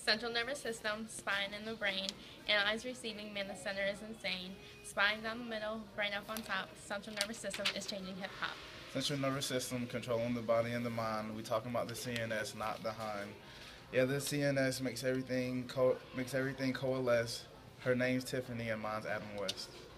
Central nervous system, spine and the brain. Analyze receiving, man, the center is insane. Spine down the middle, brain up on top. Central nervous system is changing hip hop. Central nervous system controlling the body and the mind. We talking about the CNS, not the hind. Yeah, the CNS makes everything coalesce. Her name's Tiffany and mine's Adam West.